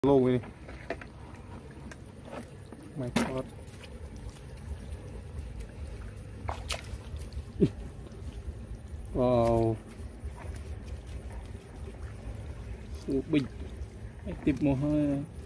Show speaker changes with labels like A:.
A: Lâu đi. My God. Wow. Số bịch. Tiếp một hơi.